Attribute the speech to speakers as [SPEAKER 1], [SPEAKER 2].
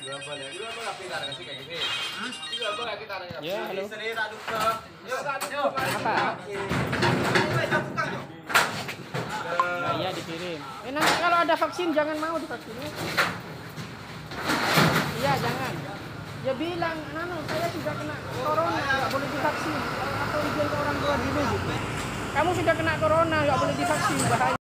[SPEAKER 1] Ya, halo. Apa? Nah, iya dikirim. Nanti kalau ada vaksin jangan mau divaksin. Iya, jangan. Ya bilang, saya sudah kena corona, nggak boleh divaksin. Atau izin ke orang tua dulu gitu. Kamu sudah kena corona, nggak boleh divaksin, bahaya.